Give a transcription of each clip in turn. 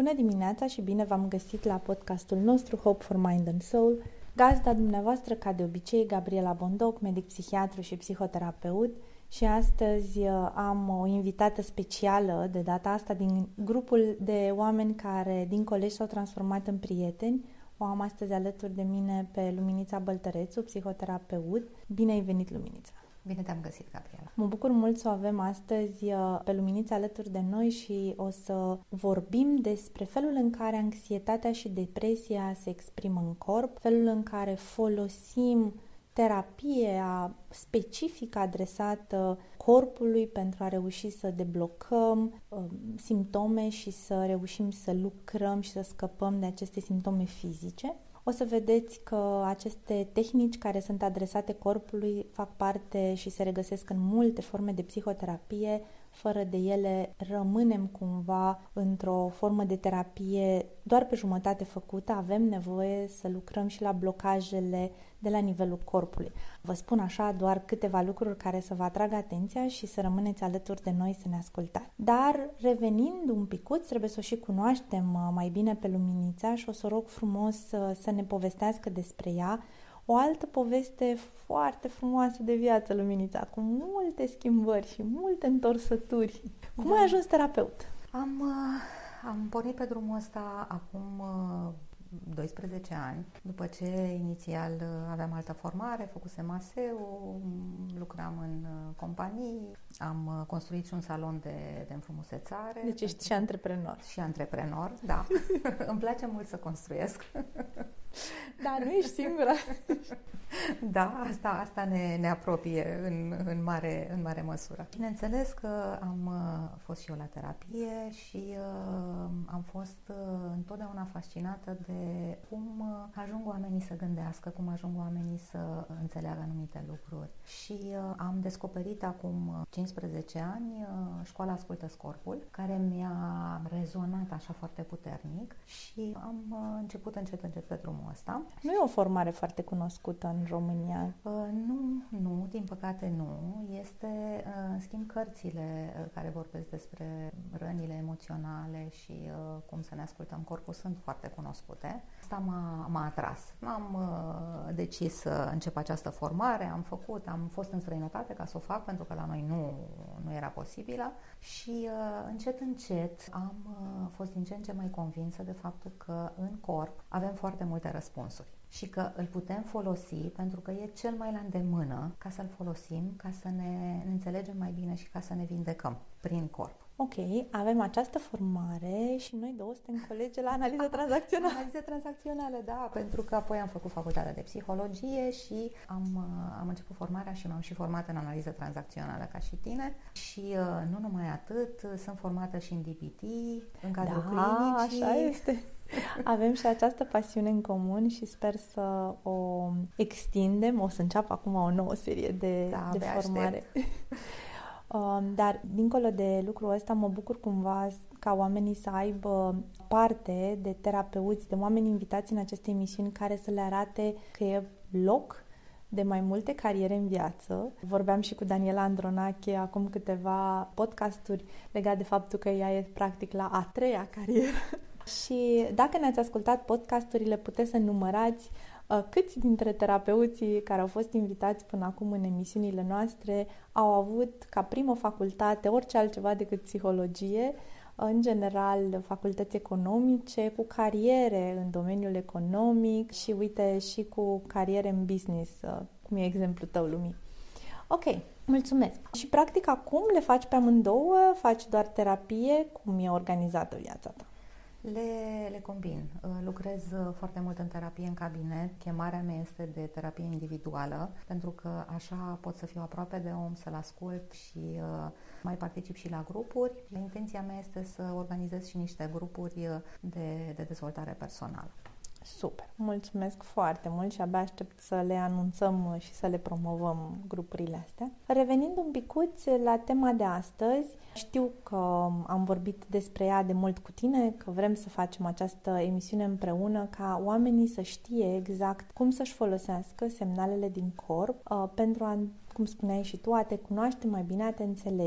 Bună dimineața și bine v-am găsit la podcastul nostru Hope for Mind and Soul. Gazda dumneavoastră, ca de obicei, Gabriela Bondoc, medic psihiatru și psihoterapeut, și astăzi am o invitată specială, de data asta din grupul de oameni care din colegi s-au transformat în prieteni. O am astăzi alături de mine pe Luminița Băltărețu, psihoterapeut. Bine ai venit, Luminița! Bine te-am găsit, Gabriela! Mă bucur mult să o avem astăzi pe Luminița alături de noi și o să vorbim despre felul în care anxietatea și depresia se exprimă în corp, felul în care folosim terapia specifică adresată corpului pentru a reuși să deblocăm simptome și să reușim să lucrăm și să scăpăm de aceste simptome fizice. O să vedeți că aceste tehnici care sunt adresate corpului fac parte și se regăsesc în multe forme de psihoterapie. Fără de ele rămânem cumva într-o formă de terapie doar pe jumătate făcută. Avem nevoie să lucrăm și la blocajele de la nivelul corpului. Vă spun așa doar câteva lucruri care să vă atragă atenția și să rămâneți alături de noi să ne ascultați. Dar revenind un picuț, trebuie să o și cunoaștem mai bine pe Luminița și o să rog frumos să ne povestească despre ea. O altă poveste foarte frumoasă de viață, Luminița, cu multe schimbări și multe întorsături. Cum ai ajuns terapeut? Am pornit pe drumul ăsta acum 12 ani, după ce inițial aveam altă formare, făcusem ASEU, lucram în companii, am construit și un salon de înfrumusețare. Deci ești și antreprenor. Și antreprenor, da. Îmi place mult să construiesc. Da, nu ești singura. Da, asta ne apropie în mare măsură. Bineînțeles că am fost și eu la terapie și am fost întotdeauna fascinată de cum ajung oamenii să gândească, cum ajung oamenii să înțeleagă anumite lucruri. Și am descoperit acum 15 ani școala Ascultă-ți Corpul, care mi-a rezonat așa foarte puternic și am început încet pe drumul ăsta. Nu e o formare foarte cunoscută în România. Nu, din păcate nu. Este, în schimb, cărțile care vorbesc despre rănile emoționale și cum să ne ascultăm corpul sunt foarte cunoscute. Asta m-a atras. Am decis să încep această formare, am fost în străinătate ca să o fac, pentru că la noi nu era posibilă și încet am fost din ce în ce mai convinsă de faptul că în corp avem foarte multe răspunsuri și că îl putem folosi pentru că e cel mai la îndemână ca să-l folosim, ca să ne înțelegem mai bine și ca să ne vindecăm prin corp. Ok, avem această formare și noi două suntem colegi la analiză tranzacțională. Analiză tranzacțională, da, pentru că apoi am făcut facultatea de psihologie și am început formarea și m-am și format în analiză tranzacțională ca și tine. Și nu numai atât, sunt formată și în DBT, în cadrul clinicii. Da, așa este. Avem și această pasiune în comun și sper să o extindem. O să înceapă acum o nouă serie de formare. Dar, dincolo de lucrul ăsta, mă bucur cumva ca oamenii să aibă parte de terapeuți, de oameni invitați în aceste emisiuni care să le arate că e loc de mai multe cariere în viață. Vorbeam și cu Daniela Andronache acum câteva podcasturi legat de faptul că ea e practic la a treia carieră. Și dacă ne-ați ascultat podcasturile, puteți să numărați câți dintre terapeuții care au fost invitați până acum în emisiunile noastre au avut ca primă facultate orice altceva decât psihologie, în general facultăți economice, cu cariere în domeniul economic și uite și cu cariere în business, cum e exemplul tău, Lumi. Ok, mulțumesc. Și practic acum le faci pe amândouă, faci doar terapie, cum e organizată viața ta? Le combin. Lucrez foarte mult în terapie în cabinet. Chemarea mea este de terapie individuală, pentru că așa pot să fiu aproape de om, să-l ascult și mai particip și la grupuri. Intenția mea este să organizez și niște grupuri de dezvoltare personală. Super! Mulțumesc foarte mult și abia aștept să le anunțăm și să le promovăm grupurile astea. Revenind un picuț la tema de astăzi, știu că am vorbit despre ea de mult cu tine, că vrem să facem această emisiune împreună ca oamenii să știe exact cum să-și folosească semnalele din corp pentru a, cum spuneai și tu, a te cunoaște mai bine, a te înțelege.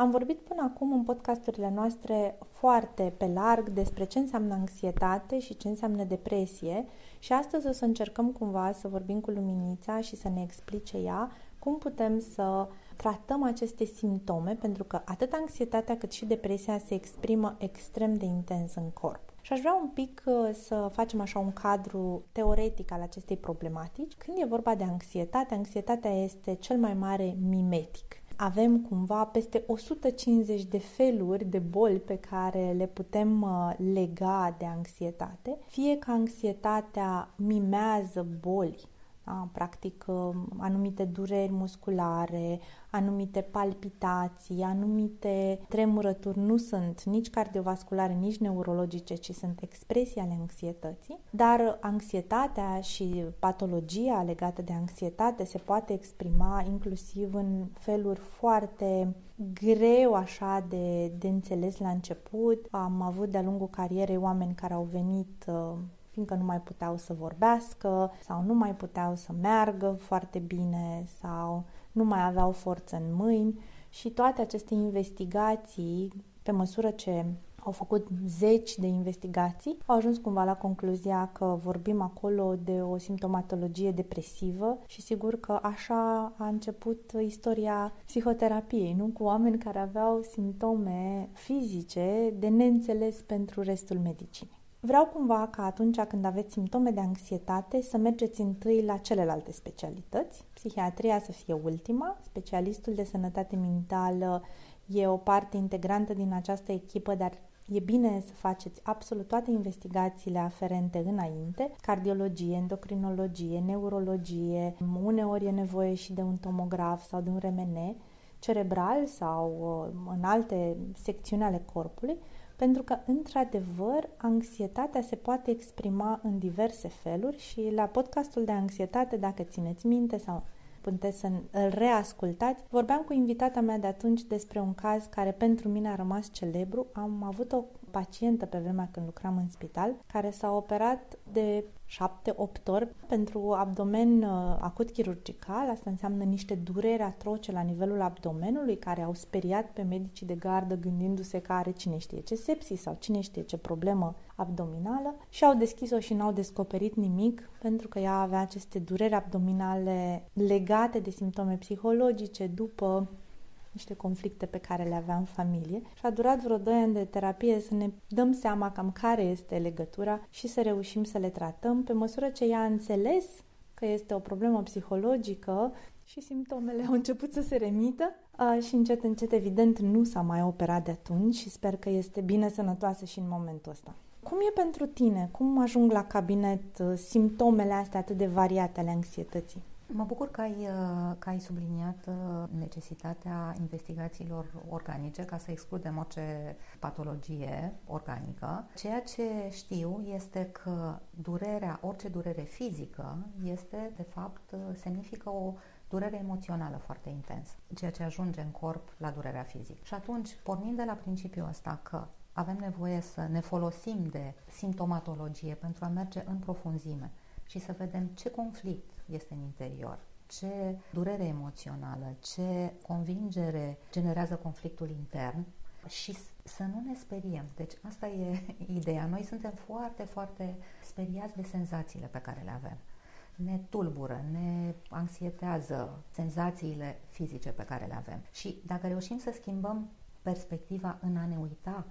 Am vorbit până acum în podcasturile noastre foarte pe larg despre ce înseamnă anxietate și ce înseamnă depresie și astăzi o să încercăm cumva să vorbim cu Luminița și să ne explice ea cum putem să tratăm aceste simptome, pentru că atât anxietatea cât și depresia se exprimă extrem de intens în corp. Și aș vrea un pic să facem așa un cadru teoretic al acestei problematici. Când e vorba de anxietate, anxietatea este cel mai mare mimetic. Avem cumva peste 150 de feluri de boli pe care le putem lega de anxietate, fie că anxietatea mimează boli, da? Practic anumite dureri musculare, anumite palpitații, anumite tremurături nu sunt nici cardiovasculare, nici neurologice, ci sunt expresii ale anxietății, dar anxietatea și patologia legată de anxietate se poate exprima inclusiv în feluri foarte greu așa de înțeles la început. Am avut de-a lungul carierei oameni care au venit fiindcă nu mai puteau să vorbească sau nu mai puteau să meargă foarte bine sau nu mai aveau forță în mâini și toate aceste investigații, pe măsură ce au făcut zeci de investigații, au ajuns cumva la concluzia că vorbim acolo de o simptomatologie depresivă și sigur că așa a început istoria psihoterapiei, nu? Cu oameni care aveau simptome fizice de neînțeles pentru restul medicinei. Vreau cumva ca atunci când aveți simptome de anxietate să mergeți întâi la celelalte specialități. Psihiatria să fie ultima, specialistul de sănătate mentală e o parte integrantă din această echipă, dar e bine să faceți absolut toate investigațiile aferente înainte, cardiologie, endocrinologie, neurologie, uneori e nevoie și de un tomograf sau de un RMN cerebral sau în alte secțiuni ale corpului, pentru că, într-adevăr, anxietatea se poate exprima în diverse feluri și la podcastul de anxietate, dacă țineți minte sau puteți să îl reascultați, vorbeam cu invitata mea de atunci despre un caz care pentru mine a rămas celebru. Am avut o pacientă pe vremea când lucram în spital care s-a operat de 7-8 ori pentru abdomen acut chirurgical. Asta înseamnă niște dureri atroce la nivelul abdomenului care au speriat pe medicii de gardă gândindu-se că are cine știe ce sepsis sau cine știe ce problemă abdominală și au deschis-o și n-au descoperit nimic pentru că ea avea aceste dureri abdominale legate de simptome psihologice după niște conflicte pe care le avea în familie și a durat vreo 2 ani de terapie să ne dăm seama cam care este legătura și să reușim să le tratăm pe măsură ce ea a înțeles că este o problemă psihologică și simptomele au început să se remită și încet, încet, evident, nu s-a mai operat de atunci și sper că este bine sănătoasă și în momentul ăsta. Cum e pentru tine? Cum ajung la cabinet simptomele astea atât de variate ale anxietății? Mă bucur că ai subliniat necesitatea investigațiilor organice ca să excludem orice patologie organică. Ceea ce știu este că orice durere fizică este, de fapt, semnifică o durere emoțională foarte intensă, ceea ce ajunge în corp la durerea fizică. Și atunci, pornind de la principiul ăsta că avem nevoie să ne folosim de simptomatologie pentru a merge în profunzime și să vedem ce conflict este în interior, ce durere emoțională, ce convingere generează conflictul intern și să nu ne speriem. Deci asta e ideea. Noi suntem foarte, foarte speriați de senzațiile pe care le avem. Ne tulbură, ne anxietează senzațiile fizice pe care le avem. Și dacă reușim să schimbăm perspectiva în a ne uita,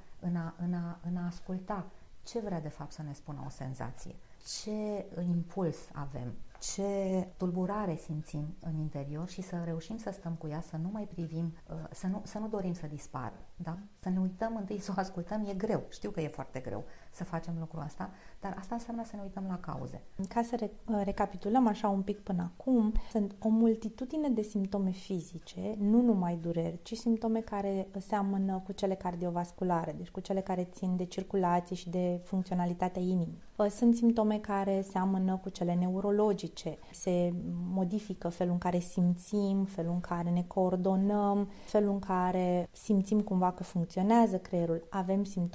în a asculta ce vrea de fapt să ne spună o senzație, ce impuls avem, ce tulburare simțim în interior și să reușim să stăm cu ea, să nu mai privim, să nu dorim să dispară, da? Să ne uităm întâi, să o ascultăm, e greu, știu că e foarte greu să facem lucrul ăsta, dar asta înseamnă să ne uităm la cauze. Ca să recapitulăm așa un pic până acum, sunt o multitudine de simptome fizice, nu numai dureri, ci simptome care seamănă cu cele cardiovasculare, deci cu cele care țin de circulație și de funcționalitatea inimii. Sunt simptome care seamănă cu cele neurologice, se modifică felul în care simțim, felul în care ne coordonăm, felul în care simțim cumva că funcționează creierul. Avem simptome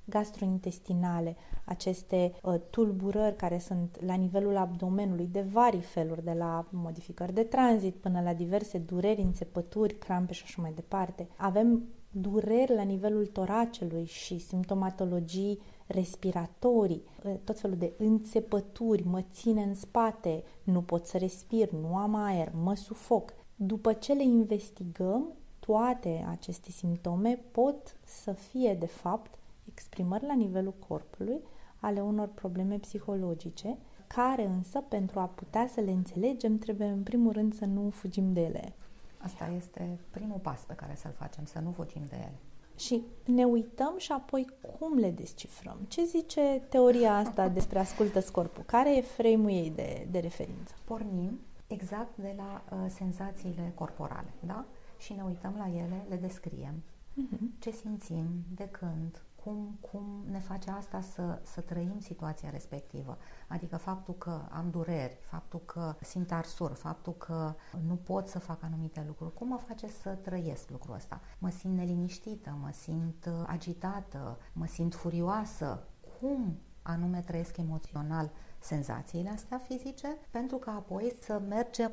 gastrointestinale, aceste tulburări care sunt la nivelul abdomenului de vari feluri, de la modificări de tranzit până la diverse dureri, înțepături, crampe și așa mai departe. Avem dureri la nivelul toracelui și simptomatologii respiratorii, tot felul de înțepături, mă ține în spate, nu pot să respir, nu am aer, mă sufoc. După ce le investigăm, toate aceste simptome pot să fie, de fapt, exprimări la nivelul corpului ale unor probleme psihologice, care însă, pentru a putea să le înțelegem, trebuie în primul rând să nu fugim de ele. Asta este primul pas pe care să-l facem, să nu fugim de ele. Și ne uităm și apoi cum le descifrăm. Ce zice teoria asta despre ascultă-ți corpul? Care e frame-ul ei de referință? Pornim exact de la senzațiile corporale, da? Și ne uităm la ele, le descriem. Ce simțim, de când, cum ne face asta să trăim situația respectivă. Adică faptul că am dureri, faptul că simt arsuri, faptul că nu pot să fac anumite lucruri, cum mă face să trăiesc lucrul ăsta? Mă simt neliniștită, mă simt agitată, mă simt furioasă. Cum anume trăiesc emoțional senzațiile astea fizice, pentru că apoi să mergem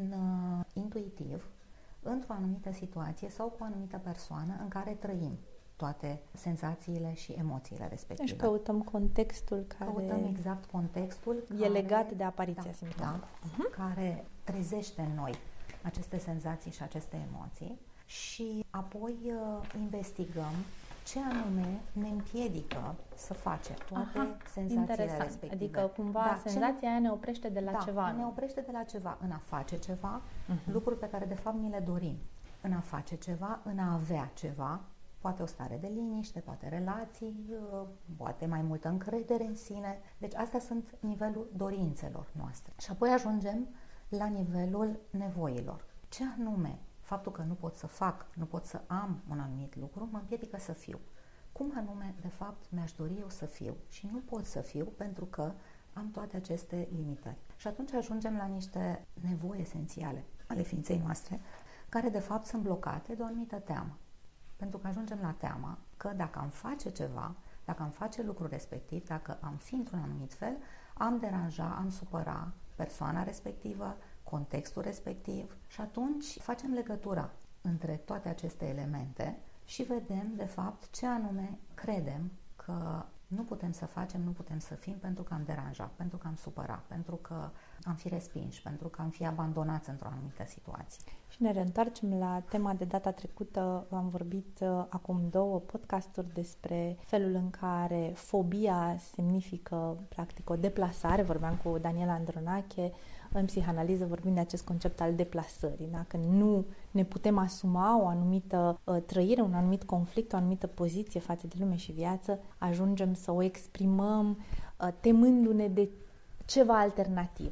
intuitiv într-o anumită situație sau cu o anumită persoană în care trăim toate senzațiile și emoțiile respective. Deci căutăm contextul care... Căutăm exact contextul e legat de apariția simptomelor. Care trezește în noi aceste senzații și aceste emoții și apoi investigăm ce anume ne împiedică să facem toate senzațiile respective. Adică cumva senzația aia ne oprește de la ceva. Ne oprește de la ceva, în a face ceva, lucruri pe care de fapt ni le dorim. În a face ceva, în a avea ceva, poate o stare de liniște, poate relații, poate mai multă încredere în sine. Deci astea sunt nivelul dorințelor noastre. Și apoi ajungem la nivelul nevoilor. Ce anume faptul că nu pot să fac, nu pot să am un anumit lucru, mă împiedică să fiu. Cum anume, de fapt, mi-aș dori eu să fiu și nu pot să fiu pentru că am toate aceste limitări. Și atunci ajungem la niște nevoi esențiale ale ființei noastre, care de fapt sunt blocate de o anumită teamă. Pentru că ajungem la teama că dacă am face ceva, dacă am face lucrul respectiv, dacă am fi într-un anumit fel, am deranja, am supăra persoana respectivă, contextul respectiv și atunci facem legătura între toate aceste elemente și vedem, de fapt, ce anume credem că nu putem să facem, nu putem să fim pentru că am deranjat, pentru că am supărat, pentru că am fi respinși, pentru că am fi abandonați într-o anumită situație. Și ne reîntoarcem la tema de data trecută. Am vorbit acum 2 podcasturi despre felul în care fobia semnifică practic o deplasare. Vorbeam cu Daniela Andronache. În psihanaliză vorbim de acest concept al deplasării. Dacă nu ne putem asuma o anumită trăire, un anumit conflict, o anumită poziție față de lume și viață, ajungem să o exprimăm temându-ne de ceva alternativ.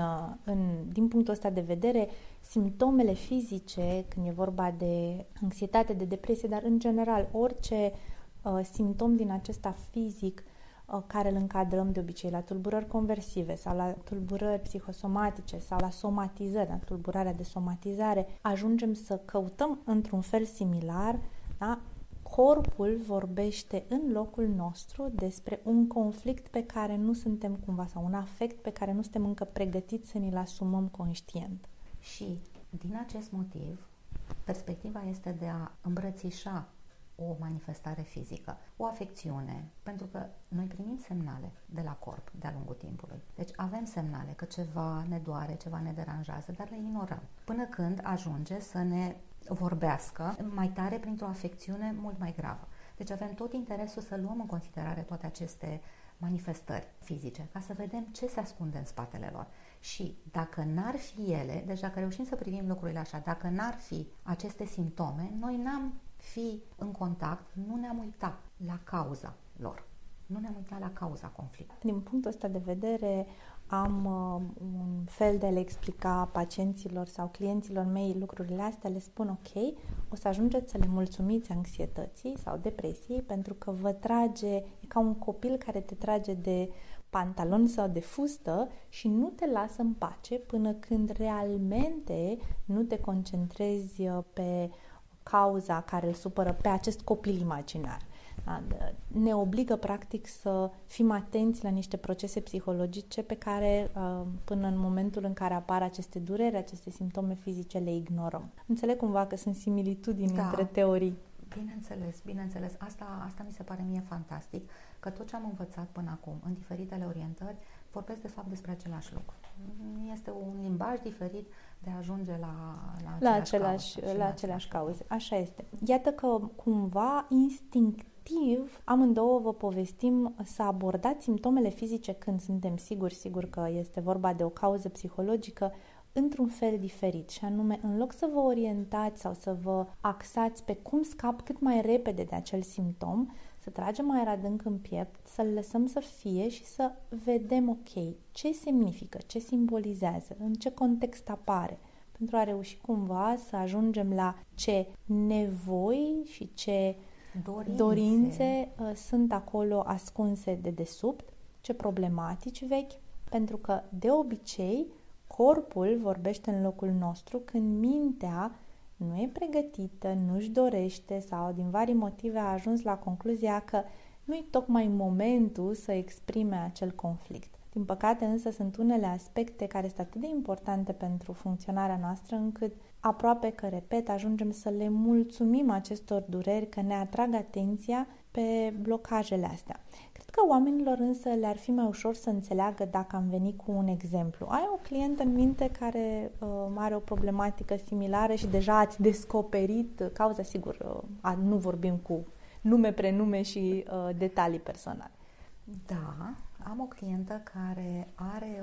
Din punctul ăsta de vedere, simptomele fizice, când e vorba de anxietate, de depresie, dar în general orice simptom din acesta fizic care îl încadrăm de obicei la tulburări conversive sau la tulburări psihosomatice sau la somatizări, la tulburarea de somatizare, ajungem să căutăm într-un fel similar, da? Corpul vorbește în locul nostru despre un conflict pe care nu suntem cumva, sau un afect pe care nu suntem încă pregătiți să ni-l asumăm conștient. Și din acest motiv, perspectiva este de a îmbrățișa o manifestare fizică, o afecțiune, pentru că noi primim semnale de la corp de-a lungul timpului. Deci avem semnale că ceva ne doare, ceva ne deranjează, dar le ignorăm. Până când ajunge să ne vorbească mai tare printr-o afecțiune mult mai gravă. Deci avem tot interesul să luăm în considerare toate aceste manifestări fizice, ca să vedem ce se ascunde în spatele lor. Și dacă n-ar fi ele, deci dacă reușim să privim lucrurile așa, dacă n-ar fi aceste simptome, noi n-am fi în contact, nu ne-am uitat la cauza lor. Nu ne-am uitat la cauza conflictului. Din punctul ăsta de vedere, am un fel de a le explica pacienților sau clienților mei lucrurile astea, le spun ok, o să ajungeți să le mulțumiți anxietății sau depresiei pentru că vă trage, e ca un copil care te trage de pantalon sau de fustă și nu te lasă în pace până când realmente nu te concentrezi pe cauza care îl supără, pe acest copil imaginar. Ne obligă practic să fim atenți la niște procese psihologice pe care până în momentul în care apar aceste dureri, aceste simptome fizice, le ignorăm. Înțeleg cumva că sunt similitudini între teorii. Bineînțeles. Asta mi se pare mie fantastic, că tot ce am învățat până acum în diferitele orientări vorbesc de fapt despre același lucru. Este un limbaj diferit de a ajunge la aceleași cauze. Așa este. Iată că cumva instinctiv amândouă vă povestim să abordați simptomele fizice când suntem sigur că este vorba de o cauză psihologică într-un fel diferit, și anume, în loc să vă orientați sau să vă axați pe cum scap cât mai repede de acel simptom, să tragem mai adânc în piept, să-l lăsăm să fie și să vedem, ok, ce semnifică, ce simbolizează, în ce context apare, pentru a reuși cumva să ajungem la ce nevoi și ce dorințe sunt acolo ascunse de desubt, ce problematici vechi, pentru că, de obicei, corpul vorbește în locul nostru când mintea nu e pregătită, nu-și dorește sau din vari motive a ajuns la concluzia că nu-i tocmai momentul să exprime acel conflict. Din păcate însă sunt unele aspecte care sunt atât de importante pentru funcționarea noastră încât aproape că, repet, ajungem să le mulțumim acestor dureri că ne atrag atenția pe blocajele astea. Cred că oamenilor însă le-ar fi mai ușor să înțeleagă dacă am venit cu un exemplu. Ai o clientă în minte care are o problematică similară și deja ați descoperit cauza, sigur, nu vorbim cu nume, prenume și detalii personale. Da, am o clientă care are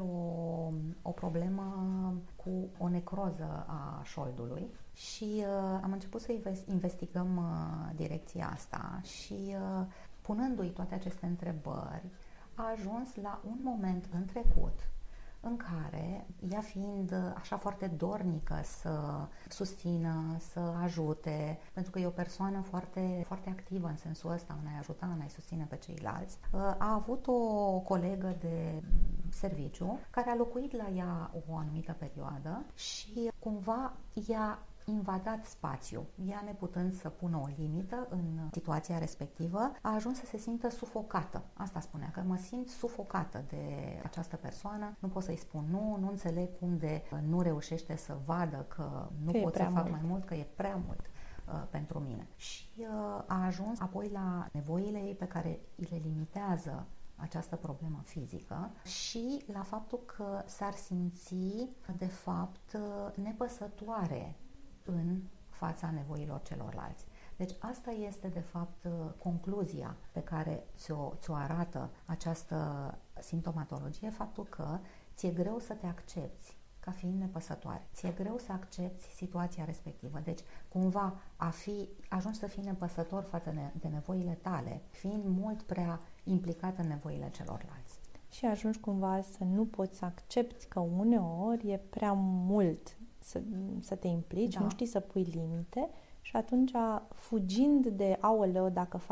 o problemă cu o necroză a șoldului și am început să investigăm direcția asta și punându-i toate aceste întrebări, a ajuns la un moment în trecut în care, ea fiind așa foarte dornică să susțină, să ajute, pentru că e o persoană foarte, foarte activă în sensul ăsta, în a ajuta, în a susține pe ceilalți, a avut o colegă de serviciu care a locuit la ea o anumită perioadă și cumva ea invadat spațiu. Ea, neputând să pună o limită în situația respectivă, a ajuns să se simtă sufocată. Asta spunea, că mă simt sufocată de această persoană, nu pot să-i spun nu înțeleg cum de nu reușește să vadă că nu pot să fac mai mult, că e prea mult pentru mine. Și a ajuns apoi la nevoile ei pe care le limitează această problemă fizică și la faptul că s-ar simți, de fapt, nepăsătoare în fața nevoilor celorlalți. Deci asta este, de fapt, concluzia pe care ți-o arată această simptomatologie, faptul că ți-e greu să te accepți ca fiind nepăsătoare. Ți-e greu să accepti situația respectivă. Deci, cumva, ajungi să fii nepăsător față de nevoile tale, fiind mult prea implicat în nevoile celorlalți. Și ajungi cumva să nu poți să accepti că uneori e prea mult să te implici, nu știi să pui limite și atunci, fugind de aoleu,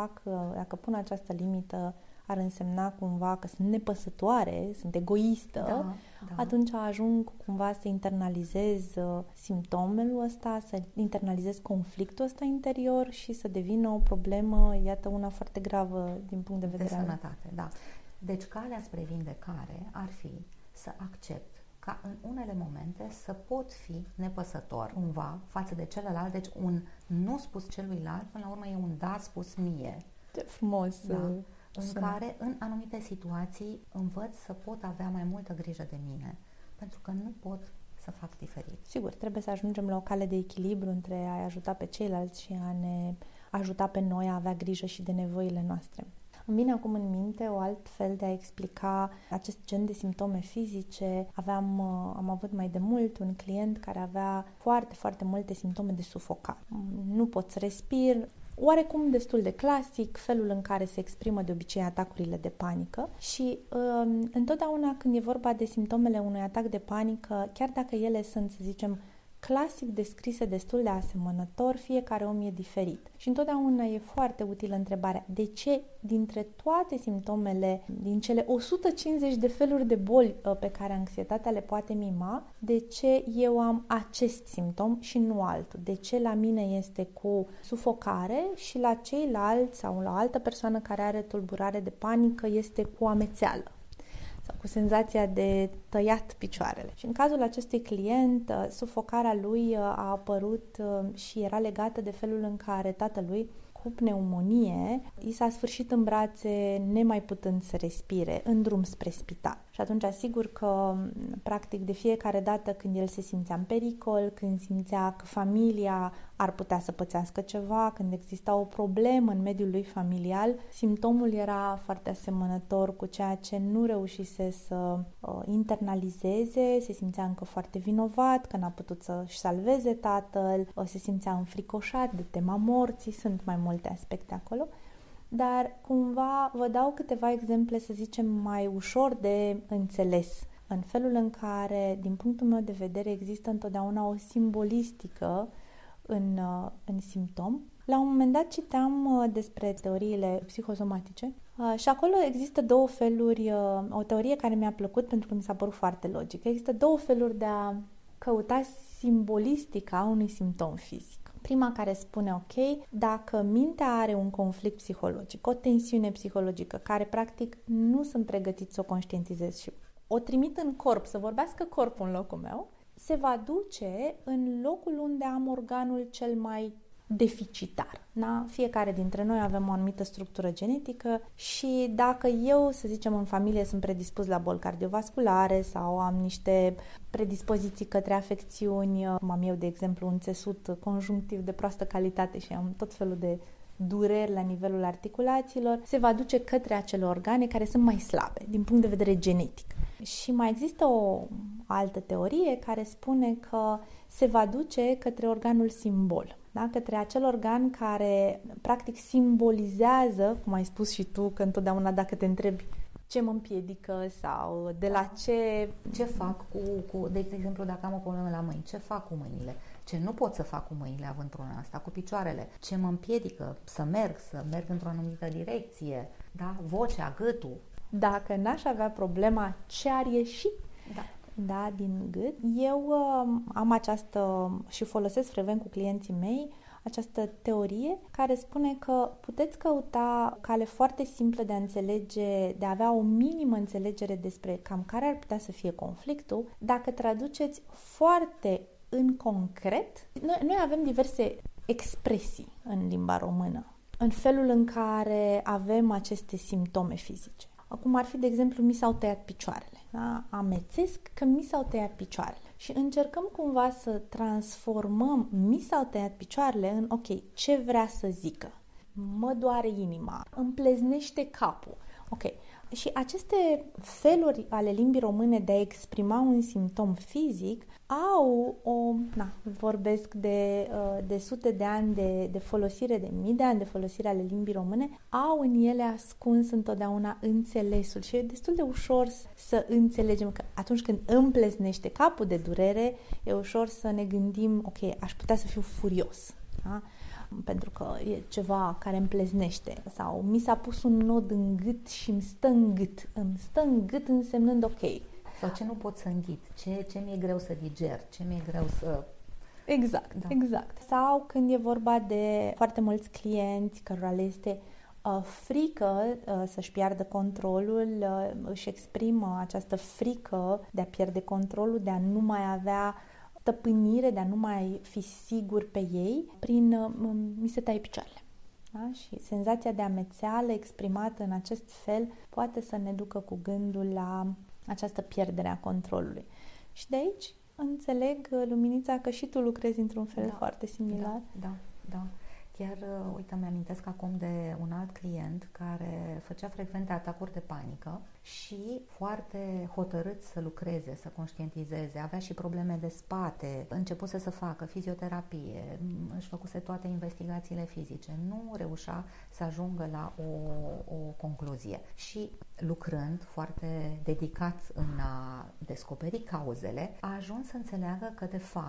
dacă pun această limită, ar însemna cumva că sunt nepăsătoare, sunt egoistă, atunci ajung cumva să internalizez simptomul ăsta, să internalizez conflictul ăsta interior și să devină o problemă, iată, una foarte gravă din punct de vedere de sănătate, da. Deci calea spre vindecare ar fi să accept ca în unele momente să pot fi nepăsător cumva față de celălalt, deci un nu spus celuilalt, până la urmă e un da spus mie. Ce frumos! Da. În care, în anumite situații, învăț să pot avea mai multă grijă de mine, pentru că nu pot să fac diferit. Sigur, trebuie să ajungem la o cale de echilibru între a-i ajuta pe ceilalți și a ne ajuta pe noi a avea grijă și de nevoile noastre. Îmi vine acum în minte o alt fel de a explica acest gen de simptome fizice. Am avut mai de mult un client care avea foarte, foarte multe simptome de sufocare. Nu pot să respir, oarecum destul de clasic, felul în care se exprimă de obicei atacurile de panică și întotdeauna când e vorba de simptomele unui atac de panică, chiar dacă ele sunt, să zicem, clasic descrise destul de asemănător, fiecare om e diferit. Și întotdeauna e foarte utilă întrebarea: de ce dintre toate simptomele, din cele 150 de feluri de boli pe care anxietatea le poate mima, de ce eu am acest simptom și nu altul? De ce la mine este cu sufocare și la ceilalți sau la o altă persoană care are tulburare de panică este cu amețeală sau cu senzația de tăiat picioarele? Și în cazul acestui client, sufocarea lui a apărut și era legată de felul în care tatălui, cu pneumonie, i s-a sfârșit în brațe nemai putând să respire, în drum spre spital. Și atunci, asigur că, practic, de fiecare dată când el se simțea în pericol, când simțea că familia ar putea să pățească ceva, când exista o problemă în mediul lui familial, simptomul era foarte asemănător cu ceea ce nu reușise să internalizeze, se simțea încă foarte vinovat, că n-a putut să-și salveze tatăl, se simțea înfricoșat de tema morții, sunt mai multe aspecte acolo. Dar cumva vă dau câteva exemple, să zicem, mai ușor de înțeles, în felul în care, din punctul meu de vedere, există întotdeauna o simbolistică în simptom. La un moment dat citeam despre teoriile psihosomatice și acolo există două feluri, o teorie care mi-a plăcut pentru că mi s-a părut foarte logică. Există două feluri de a căuta simbolistica unui simptom fizic. Prima care spune, ok, dacă mintea are un conflict psihologic, o tensiune psihologică, care practic nu sunt pregătit să o conștientizez și o trimit în corp, să vorbească corpul în locul meu, se va duce în locul unde am organul cel mai deficitar. Da? Fiecare dintre noi avem o anumită structură genetică și dacă eu, să zicem, în familie sunt predispus la boli cardiovasculare sau am niște predispoziții către afecțiuni, am eu, de exemplu, un țesut conjunctiv de proastă calitate și am tot felul de dureri la nivelul articulațiilor, se va duce către acele organe care sunt mai slabe din punct de vedere genetic. Și mai există o altă teorie care spune că se va duce către organul simbol, da? Către acel organ care practic simbolizează, cum ai spus și tu, că întotdeauna dacă te întrebi ce mă împiedică sau de la ce fac de exemplu, dacă am o problemă la mâini, ce fac cu mâinile? Ce nu pot să fac cu mâinile având problema asta, cu picioarele? Ce mă împiedică să merg într-o anumită direcție? Da? Vocea, gâtul. Dacă n-aș avea problema, ce ar ieși? Da, din gât. Eu am această și folosesc frecvent cu clienții mei această teorie care spune că puteți căuta cale foarte simplă de a înțelege, de a avea o minimă înțelegere despre cam care ar putea să fie conflictul, dacă traduceți foarte în concret. Noi avem diverse expresii în limba română, în felul în care avem aceste simptome fizice. Acum ar fi, de exemplu, mi s-au tăiat picioarele. Da? Amețesc că mi s-au tăiat picioarele. Și încercăm cumva să transformăm mi s-au tăiat picioarele în, ok, ce vrea să zică? Mă doare inima, îmi pleznește capul. Ok. Și aceste feluri ale limbii române de a exprima un simptom fizic au vorbesc de sute de ani de folosire, de mii de ani de folosire ale limbii române, au în ele ascuns întotdeauna înțelesul și e destul de ușor să înțelegem că atunci când îmi pleznește capul de durere, e ușor să ne gândim, ok, aș putea să fiu furios, da? Pentru că e ceva care îmi pleznește sau mi s-a pus un nod în gât și îmi stă în gât. Îmi stă în gât însemnând ok. Sau ce nu pot să înghit, ce mi-e greu să diger, ce mi-e greu să... Exact. Sau când e vorba de foarte mulți clienți cărora le este frică să-și piardă controlul, își exprimă această frică de a pierde controlul, de a nu mai avea stăpânire, de a nu mai fi sigur pe ei, prin mi se taie picioarele. Da? Și senzația de amețeală exprimată în acest fel poate să ne ducă cu gândul la această pierdere a controlului. Și de aici înțeleg, Luminița, că și tu lucrezi într-un fel foarte similar. Da. Chiar, uite, mi-amintesc acum de un alt client care făcea frecvente atacuri de panică și foarte hotărât să lucreze, să conștientizeze, avea și probleme de spate, începuse să facă fizioterapie, își făcuse toate investigațiile fizice, nu reușea să ajungă la o concluzie. Și lucrând foarte dedicat în a descoperi cauzele, a ajuns să înțeleagă că, de fapt,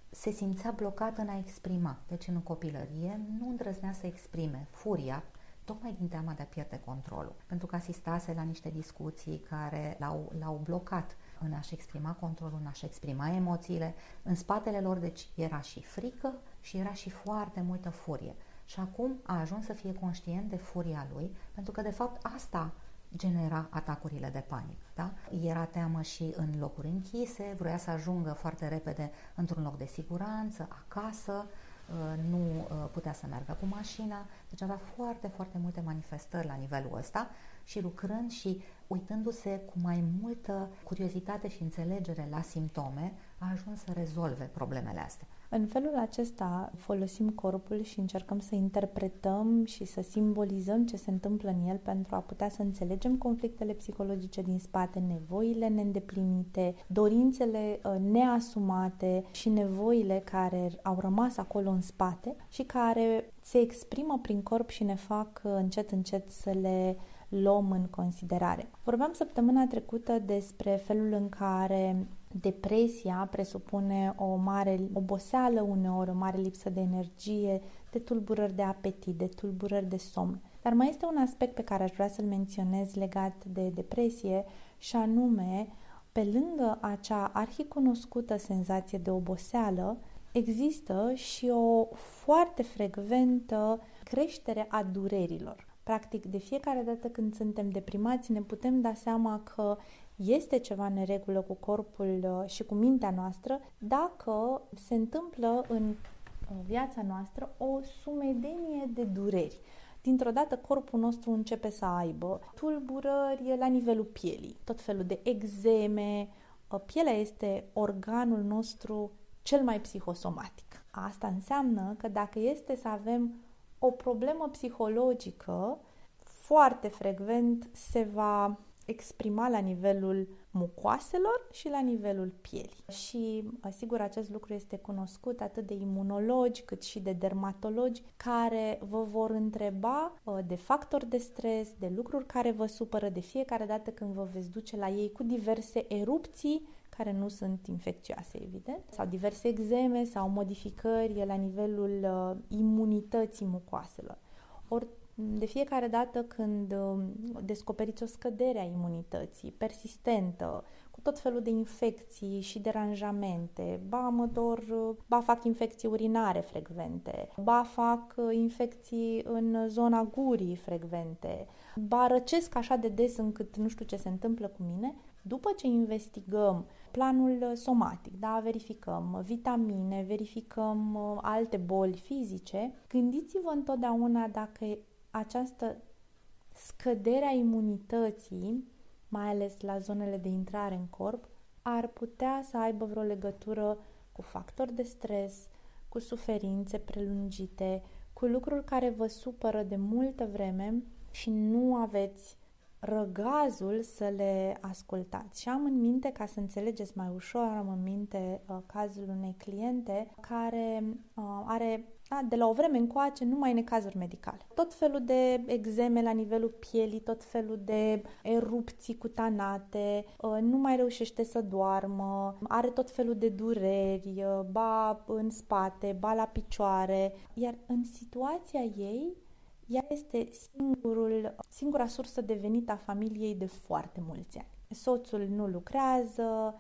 se simțea blocat în a exprima. Deci în copilărie nu îndrăznea să exprime furia, tocmai din teama de a pierde controlul. Pentru că asistase la niște discuții care l-au blocat în a-și exprima controlul, în a-și exprima emoțiile. În spatele lor, deci, era și frică și era și foarte multă furie. Și acum a ajuns să fie conștient de furia lui, pentru că, de fapt, asta genera atacurile de panică. Da? Era teamă și în locuri închise, vrea să ajungă foarte repede într-un loc de siguranță, acasă, nu putea să meargă cu mașina, deci avea foarte, foarte multe manifestări la nivelul ăsta și lucrând și uitându-se cu mai multă curiozitate și înțelegere la simptome, a ajuns să rezolve problemele astea. În felul acesta folosim corpul și încercăm să interpretăm și să simbolizăm ce se întâmplă în el pentru a putea să înțelegem conflictele psihologice din spate, nevoile neîndeplinite, dorințele neasumate și nevoile care au rămas acolo în spate și care se exprimă prin corp și ne fac încet, încet să le luăm în considerare. Vorbeam săptămâna trecută despre felul în care depresia presupune o mare oboseală uneori, o mare lipsă de energie, de tulburări de apetit, de tulburări de somn. Dar mai este un aspect pe care aș vrea să-l menționez legat de depresie și anume, pe lângă acea arhicunoscută senzație de oboseală, există și o foarte frecventă creștere a durerilor. Practic, de fiecare dată când suntem deprimați, ne putem da seama că este ceva în neregulă cu corpul și cu mintea noastră dacă se întâmplă în viața noastră o sumedenie de dureri. Dintr-o dată corpul nostru începe să aibă tulburări la nivelul pielii, tot felul de eczeme. Pielea este organul nostru cel mai psihosomatic. Asta înseamnă că dacă este să avem o problemă psihologică, foarte frecvent se va exprima la nivelul mucoaselor și la nivelul pielii. Și, sigur, acest lucru este cunoscut atât de imunologi cât și de dermatologi care vă vor întreba de factori de stres, de lucruri care vă supără de fiecare dată când vă veți duce la ei cu diverse erupții care nu sunt infecțioase, evident, sau diverse eczeme sau modificări la nivelul imunității mucoaselor. Ori de fiecare dată când descoperiți o scădere a imunității persistentă, cu tot felul de infecții și deranjamente, ba fac infecții urinare frecvente, ba fac infecții în zona gurii frecvente, ba răcesc așa de des încât nu știu ce se întâmplă cu mine, după ce investigăm planul somatic, da, verificăm vitamine, verificăm alte boli fizice, gândiți-vă întotdeauna dacă această scădere a imunității, mai ales la zonele de intrare în corp, ar putea să aibă vreo legătură cu factori de stres, cu suferințe prelungite, cu lucruri care vă supără de multă vreme și nu aveți răgazul să le ascultați. Și am în minte, ca să înțelegeți mai ușor, am în minte cazul unei cliente care are de la o vreme încoace numai necazuri medicale. Tot felul de eczeme la nivelul pielii, tot felul de erupții cutanate, nu mai reușește să doarmă, are tot felul de dureri, ba în spate, ba la picioare, iar în situația ei, ea este singura sursă de venit a familiei de foarte mulți ani. Soțul nu lucrează,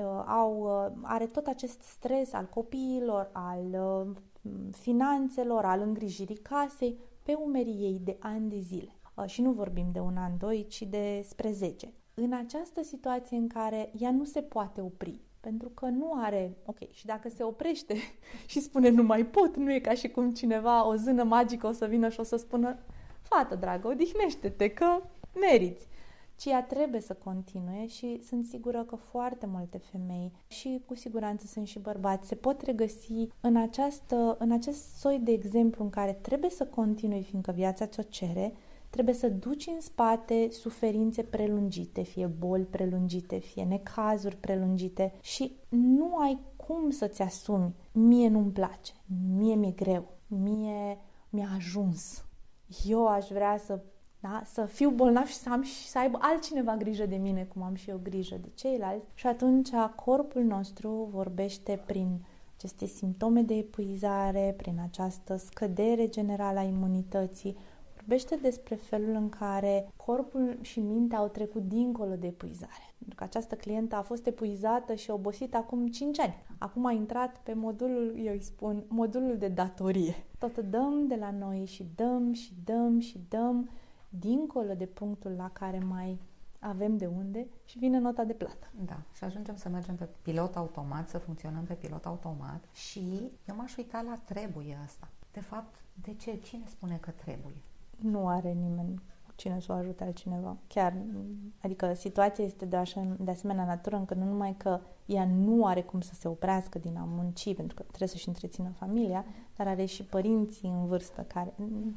are tot acest stres al copiilor, al finanțelor, al îngrijirii casei, pe umerii ei de ani de zile. Și nu vorbim de un an, doi, ci despre 10. În această situație în care ea nu se poate opri, pentru că nu are, și dacă se oprește și spune nu mai pot, nu e ca și cum cineva, o zână magică o să vină și o să spună fată dragă, odihnește-te că meriți. Ci ea trebuie să continue și sunt sigură că foarte multe femei și cu siguranță sunt și bărbați se pot regăsi în acest soi de exemplu în care trebuie să continui fiindcă viața ți-o cere, trebuie să duci în spate suferințe prelungite, fie boli prelungite, fie necazuri prelungite și nu ai cum să-ți asumi mie nu-mi place, mie mi-e greu, mie mi-a ajuns. Eu aș vrea să fiu bolnav și să aibă altcineva grijă de mine, cum am și eu grijă de ceilalți. Și atunci corpul nostru vorbește prin aceste simptome de epuizare, prin această scădere generală a imunității. Vorbește despre felul în care corpul și mintea au trecut dincolo de epuizare. Pentru că această clientă a fost epuizată și obosită acum 5 ani. Acum a intrat pe modulul, eu îi spun, modulul de datorie. Tot dăm de la noi și dăm și dăm și dăm, dincolo de punctul la care mai avem de unde și vine nota de plată. Da, și ajungem să mergem pe pilot automat, să funcționăm pe pilot automat și eu m-aș uita la trebuie asta. De fapt, de ce? Cine spune că trebuie? Nu are nimeni cine să o ajute altcineva. Chiar, adică situația este de asemenea natură încât nu numai că ea nu are cum să se oprească din a munci, pentru că trebuie să-și întrețină familia, dar are și părinții în vârstă care...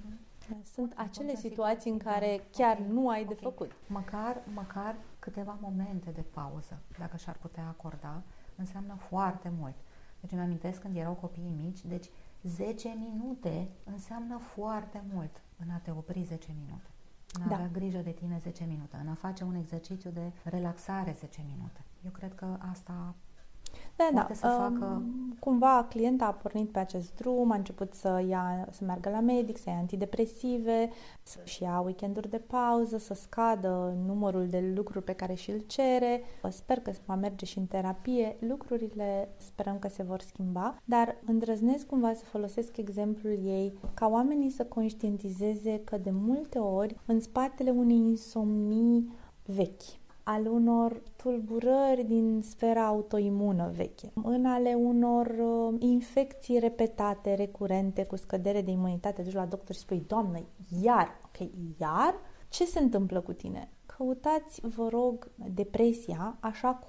Sunt acele situații în care chiar nu ai de făcut. Măcar câteva momente de pauză, dacă și-ar putea acorda, înseamnă foarte mult. Deci îmi amintesc când erau copiii mici, deci 10 minute înseamnă foarte mult în a te opri 10 minute. În a avea grijă de tine 10 minute, în a face un exercițiu de relaxare 10 minute. Eu cred că asta poate să facă... Cumva clienta a pornit pe acest drum, a început să meargă la medic, să ia antidepresive, să-și ia weekenduri de pauză, să scadă numărul de lucruri pe care și-l cere. Sper că va merge și în terapie. Lucrurile sperăm că se vor schimba, dar îndrăznesc cumva să folosesc exemplul ei ca oamenii să conștientizeze că de multe ori în spatele unei insomnii vechi, al unor tulburări din sfera autoimună veche, în ale unor infecții repetate, recurente, cu scădere de imunitate. Deci la doctor și spui, Doamnă, iar? Iar? Ce se întâmplă cu tine? Căutați, vă rog, depresia așa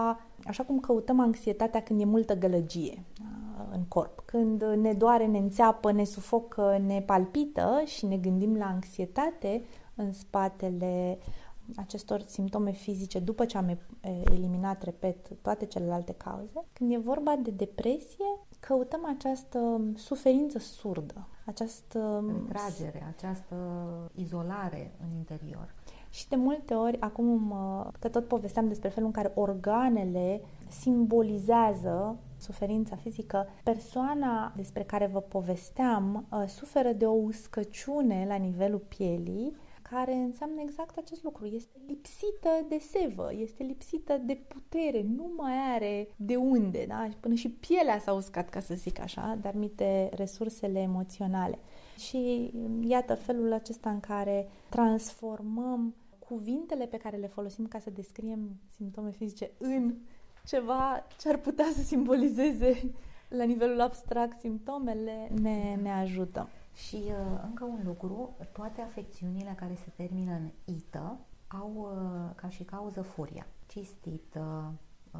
cum căutăm anxietatea când e multă gălăgie în corp. Când ne doare, ne înțeapă, ne sufocă, ne palpită și ne gândim la anxietate în spatele acestor simptome fizice după ce am eliminat, repet, toate celelalte cauze. Când e vorba de depresie, căutăm această suferință surdă, această retragere, această izolare în interior. Și de multe ori, acum că tot povesteam despre felul în care organele simbolizează suferința fizică, persoana despre care vă povesteam suferă de o uscăciune la nivelul pielii, care înseamnă exact acest lucru. Este lipsită de sevă, este lipsită de putere, nu mai are de unde, da? Până și pielea s-a uscat, ca să zic așa, dar mite resursele emoționale. Și iată felul acesta în care transformăm cuvintele pe care le folosim ca să descriem simptome fizice în ceva ce ar putea să simbolizeze la nivelul abstract simptomele, ne ajută. Și încă un lucru, toate afecțiunile care se termină în ită au ca și cauză furia. Cistită,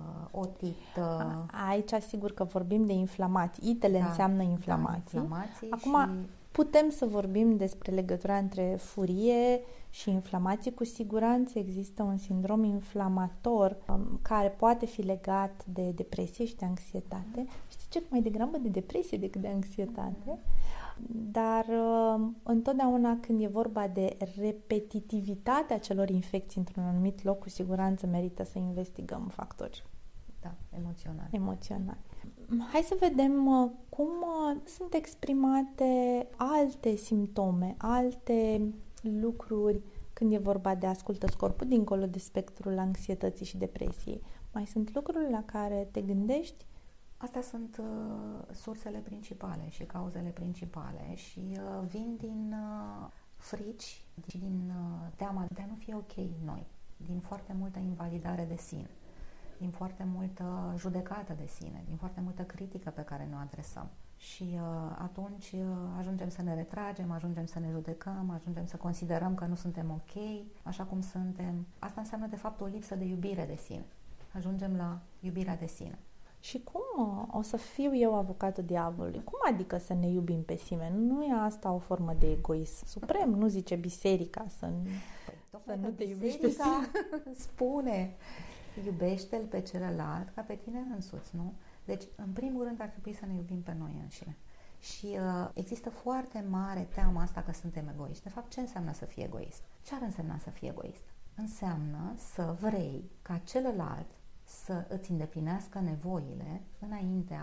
otită. Aici sigur că vorbim de inflamații. Itele înseamnă inflamații. Acum putem să vorbim despre legătura între furie și inflamații. Cu siguranță există un sindrom inflamator care poate fi legat de depresie și de anxietate. Știi ce? Mai degrabă de depresie decât de anxietate. Dar întotdeauna când e vorba de repetitivitatea celor infecții într-un anumit loc, cu siguranță merită să investigăm factori. Da, emoționali. Hai să vedem cum sunt exprimate alte simptome, alte lucruri când e vorba de ascultă-ți corpul, dincolo de spectrul anxietății și depresiei. Mai sunt lucruri la care te gândești? Astea sunt sursele principale și cauzele principale și vin din frici, din teama de a nu fi ok noi, din foarte multă invalidare de sine, din foarte multă judecată de sine, din foarte multă critică pe care ne o adresăm. Și atunci ajungem să ne retragem, ajungem să ne judecăm, ajungem să considerăm că nu suntem ok, așa cum suntem. Asta înseamnă de fapt o lipsă de iubire de sine. Ajungem la iubirea de sine. Și cum o să fiu eu avocatul diavolului? Cum adică să ne iubim pe sine? Nu e asta o formă de egoism suprem? Nu zice biserica să nu te iubești pe sine? Spune, iubește-l pe celălalt ca pe tine însuți, nu? Deci, în primul rând, ar trebui să ne iubim pe noi înșine. Și există foarte mare teama asta că suntem egoiști. De fapt, ce înseamnă să fii egoist? Ce ar însemna să fii egoist? Înseamnă să vrei ca celălalt să îți îndeplinească nevoile înaintea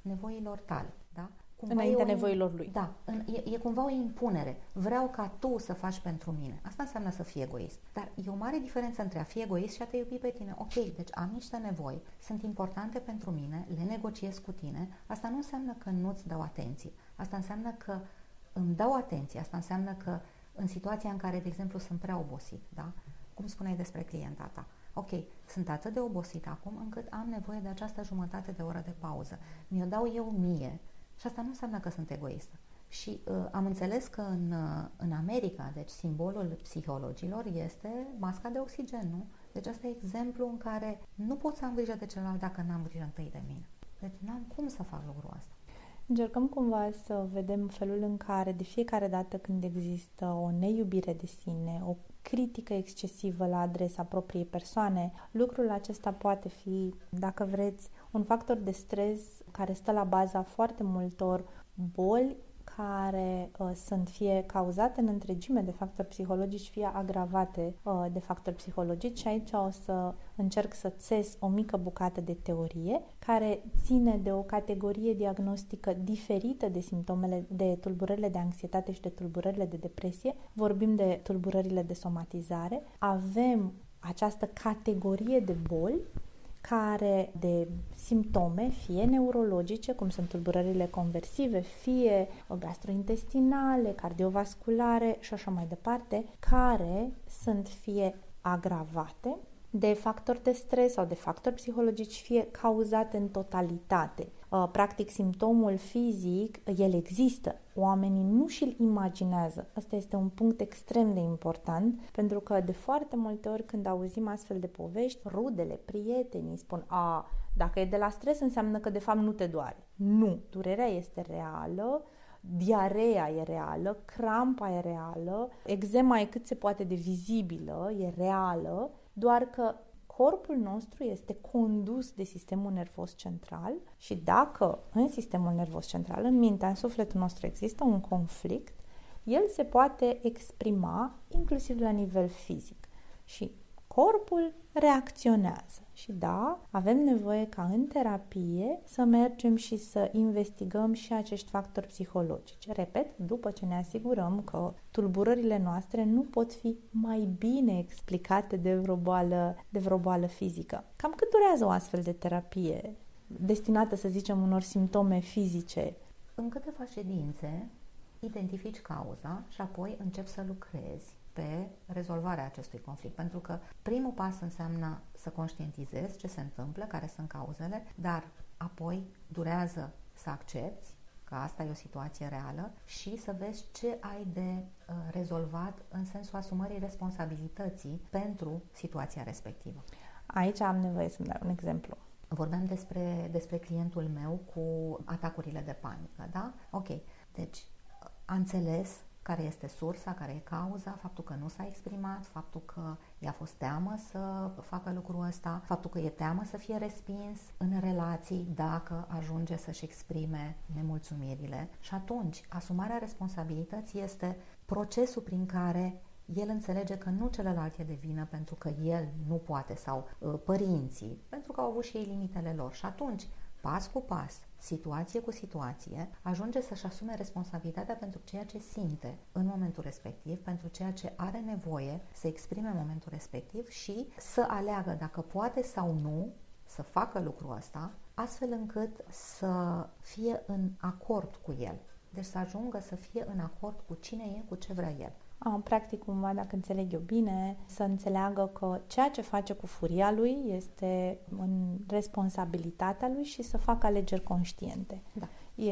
nevoilor tale, da? Înaintea nevoilor lui. Da, e cumva o impunere. Vreau ca tu să faci pentru mine. Asta înseamnă să fii egoist. Dar e o mare diferență între a fi egoist și a te iubi pe tine. Ok, deci am niște nevoi, sunt importante pentru mine, le negociez cu tine. Asta nu înseamnă că nu-ți dau atenție. Asta înseamnă că îmi dau atenție. Asta înseamnă că în situația în care, de exemplu, sunt prea obosit, da? Cum spuneai despre clienta ta. Ok, sunt atât de obosit acum încât am nevoie de această jumătate de oră de pauză. Mi-o dau eu mie. Și asta nu înseamnă că sunt egoistă. Și am înțeles că în America, deci simbolul psihologilor este masca de oxigen, nu? Deci asta e exemplu în care nu pot să am grijă de celălalt dacă n-am grijă întâi de mine. Deci n-am cum să fac lucrul ăsta. Încercăm cumva să vedem felul în care de fiecare dată când există o neiubire de sine, o critică excesivă la adresa propriei persoane, lucrul acesta poate fi, dacă vreți, un factor de stres care stă la baza foarte multor boli care sunt fie cauzate în întregime de factori psihologici, fie agravate de factori psihologici. Și aici o să încerc să țes o mică bucată de teorie care ține de o categorie diagnostică diferită de simptomele, de tulburările de anxietate și de tulburările de depresie. Vorbim de tulburările de somatizare. Avem această categorie de boli de simptome, fie neurologice, cum sunt tulburările conversive, fie gastrointestinale, cardiovasculare și așa mai departe, care sunt fie agravate de factori de stres sau de factori psihologici, fie cauzate în totalitate. Practic, simptomul fizic, el există. Oamenii nu și-l imaginează. Asta este un punct extrem de important, pentru că de foarte multe ori când auzim astfel de povești, rudele, prietenii spun, dacă e de la stres înseamnă că de fapt nu te doare. Nu, durerea este reală, diareea e reală, crampa e reală, eczema e cât se poate de vizibilă, e reală, doar că corpul nostru este condus de sistemul nervos central și dacă în sistemul nervos central, în mintea, în sufletul nostru există un conflict, el se poate exprima inclusiv la nivel fizic și corpul reacționează. Și da, avem nevoie ca în terapie să mergem și să investigăm și acești factori psihologici. Repet, după ce ne asigurăm că tulburările noastre nu pot fi mai bine explicate de vreo boală fizică. Cam cât durează o astfel de terapie destinată, să zicem, unor simptome fizice? În câteva ședințe identifici cauza și apoi începi să lucrezi pe rezolvarea acestui conflict. Pentru că primul pas înseamnă să conștientizezi ce se întâmplă, care sunt cauzele, dar apoi durează să accepti că asta e o situație reală și să vezi ce ai de rezolvat în sensul asumării responsabilității pentru situația respectivă. Aici am nevoie să-mi dau un exemplu. Vorbeam despre clientul meu cu atacurile de panică, da? Ok, deci a înțeles care este sursa, care e cauza, faptul că nu s-a exprimat, faptul că i-a fost teamă să facă lucrul ăsta, faptul că e teamă să fie respins în relații dacă ajunge să-și exprime nemulțumirile. Și atunci, asumarea responsabilității este procesul prin care el înțelege că nu celălalt e de vină pentru că el nu poate sau părinții, pentru că au avut și ei limitele lor. Și atunci, pas cu pas, situație cu situație, ajunge să-și asume responsabilitatea pentru ceea ce simte în momentul respectiv, pentru ceea ce are nevoie să exprime în momentul respectiv și să aleagă dacă poate sau nu să facă lucrul ăsta, astfel încât să fie în acord cu el. Deci să ajungă să fie în acord cu cine e, cu ce vrea el. Practic, cumva, dacă înțeleg eu bine, să înțeleagă că ceea ce face cu furia lui este în responsabilitatea lui și să facă alegeri conștiente. Da.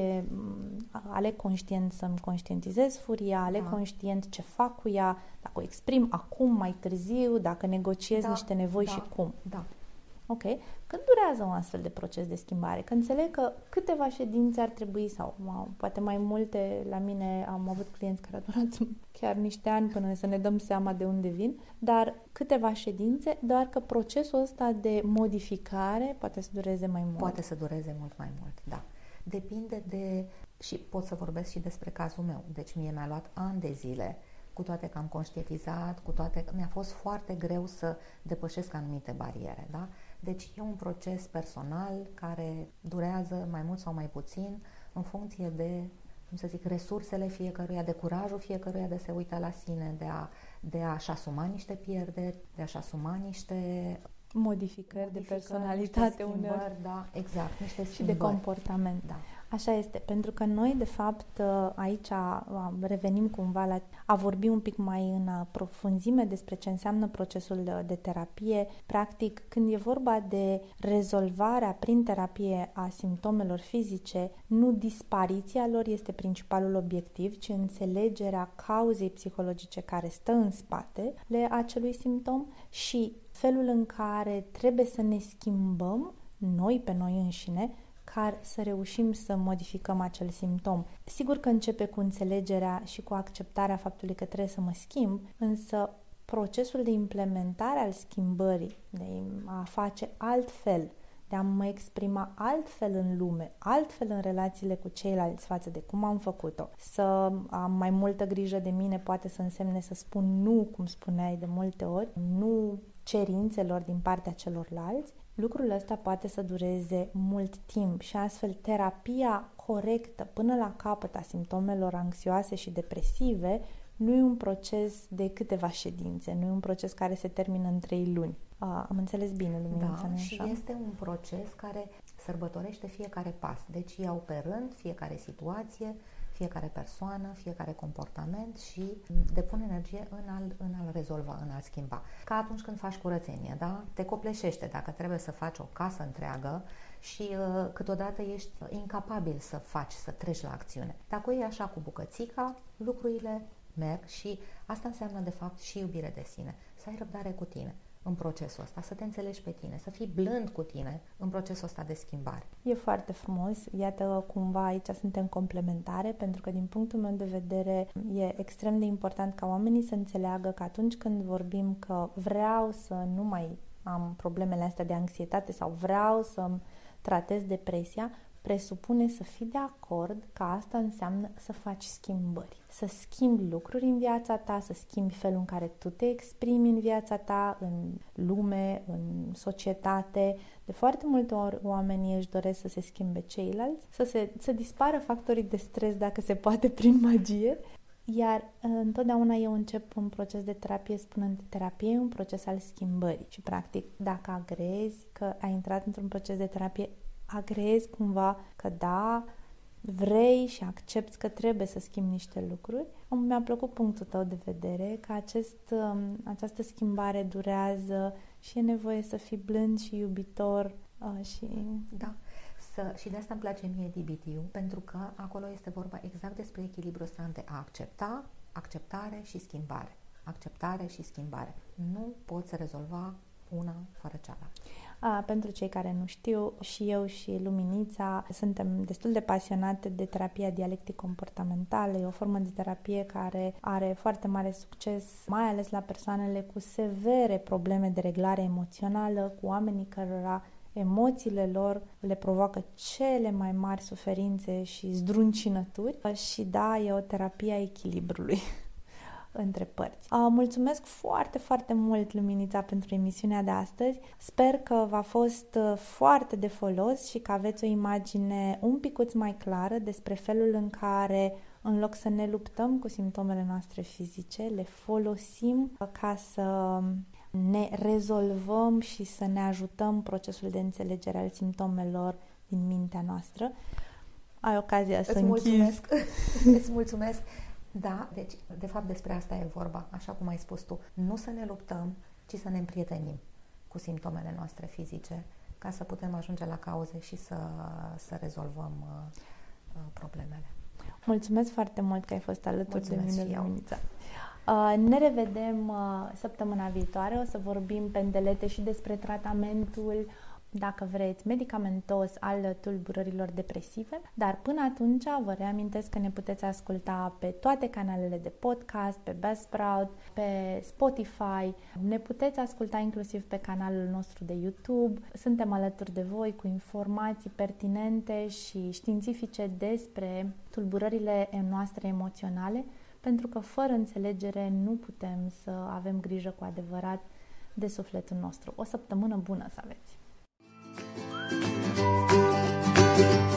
Aleg conștient să-mi conștientizez furia, aleg conștient ce fac cu ea, dacă o exprim acum, mai târziu, dacă negociez niște nevoi și cum. Da. Ok. Cât durează un astfel de proces de schimbare? Că înțeleg că câteva ședințe ar trebui, sau poate mai multe, la mine am avut clienți care au durat chiar niște ani până să ne dăm seama de unde vin, dar câteva ședințe, doar că procesul ăsta de modificare poate să dureze mai mult. Poate să dureze mult mai mult, da. Depinde de... și pot să vorbesc și despre cazul meu. Deci mie mi-a luat ani de zile, cu toate că am conștientizat, cu toate că mi-a fost foarte greu să depășesc anumite bariere, da? Deci e un proces personal care durează mai mult sau mai puțin în funcție de, cum să zic, resursele fiecăruia, de curajul fiecăruia de se uita la sine, de a-și asuma niște pierderi, de a-și asuma niște modificări de personalitate uneori. Da, exact, niște schimbări. Și de comportament. Da. Așa este, pentru că noi, de fapt, aici revenim cumva la a vorbi un pic mai în profunzime despre ce înseamnă procesul de terapie. Practic, când e vorba de rezolvarea prin terapie a simptomelor fizice, nu dispariția lor este principalul obiectiv, ci înțelegerea cauzei psihologice care stă în spatele acelui simptom și felul în care trebuie să ne schimbăm noi pe noi înșine, care să reușim să modificăm acel simptom. Sigur că începe cu înțelegerea și cu acceptarea faptului că trebuie să mă schimb, însă procesul de implementare al schimbării, de a face altfel, de a mă exprima altfel în lume, altfel în relațiile cu ceilalți față de cum am făcut-o, să am mai multă grijă de mine poate să însemne să spun nu, cum spuneai de multe ori, nu cerințelor din partea celorlalți. Lucrul ăsta poate să dureze mult timp și astfel terapia corectă până la capăt a simptomelor anxioase și depresive nu e un proces de câteva ședințe, nu e un proces care se termină în 3 luni. Am înțeles bine, Luminița, nu și așa? Este un proces care sărbătorește fiecare pas. Deci iau pe rând fiecare situație, fiecare persoană, fiecare comportament și depun energie în a-l rezolva, în a-l schimba. Ca atunci când faci curățenie, da? Te copleșește dacă trebuie să faci o casă întreagă și câteodată ești incapabil să faci, să treci la acțiune. Dacă e așa cu bucățica, lucrurile merg și asta înseamnă de fapt și iubire de sine. Să ai răbdare cu tine în procesul ăsta, să te înțelegi pe tine, să fii blând cu tine în procesul ăsta de schimbare. E foarte frumos. Iată, cumva aici suntem complementare, pentru că din punctul meu de vedere e extrem de important ca oamenii să înțeleagă că atunci când vorbim că vreau să nu mai am problemele astea de anxietate sau vreau să-mi tratez depresia, presupune să fii de acord că asta înseamnă să faci schimbări. Să schimbi lucruri în viața ta, să schimbi felul în care tu te exprimi în viața ta, în lume, în societate. De foarte multe ori oamenii își doresc să se schimbe ceilalți, să dispară factorii de stres, dacă se poate, prin magie. Iar întotdeauna eu încep un proces de terapie spunând terapie e un proces al schimbării. Și practic, dacă agrezi că ai intrat într-un proces de terapie, agrezi cumva că da, vrei și accepti că trebuie să schimbi niște lucruri. Mi-a plăcut punctul tău de vedere, că această schimbare durează și e nevoie să fii blând și iubitor și... Da. Și de asta îmi place mie DBT-ul, pentru că acolo este vorba exact despre echilibrul ăsta între a accepta, acceptare și schimbare. Acceptare și schimbare. Nu poți rezolva una fără cealaltă. Pentru cei care nu știu, și eu și Luminița suntem destul de pasionate de terapia dialectic-comportamentală. E o formă de terapie care are foarte mare succes, mai ales la persoanele cu severe probleme de reglare emoțională, cu oamenii cărora emoțiile lor le provoacă cele mai mari suferințe și zdruncinături. Și da, e o terapie a echilibrului între părți. Mulțumesc foarte, foarte mult, Luminița, pentru emisiunea de astăzi. Sper că v-a fost foarte de folos și că aveți o imagine un picuț mai clară despre felul în care, în loc să ne luptăm cu simptomele noastre fizice, le folosim ca să ne rezolvăm și să ne ajutăm procesul de înțelegere al simptomelor din mintea noastră. Ai ocazia să închizi. Îți mulțumesc. Da, deci, de fapt, despre asta e vorba, așa cum ai spus tu. Nu să ne luptăm, ci să ne împrietenim cu simptomele noastre fizice, ca să putem ajunge la cauze și să rezolvăm problemele. Mulțumesc foarte mult că ai fost alături de mine, Luminița. Ne revedem săptămâna viitoare. O să vorbim pe îndelete și despre tratamentul, dacă vreți, medicamentos al tulburărilor depresive. Dar până atunci vă reamintesc că ne puteți asculta pe toate canalele de podcast, pe Buzzsprout, pe Spotify. Ne puteți asculta inclusiv pe canalul nostru de YouTube. Suntem alături de voi cu informații pertinente și științifice despre tulburările noastre emoționale, pentru că fără înțelegere nu putem să avem grijă cu adevărat de sufletul nostru. O săptămână bună să aveți! Thank you.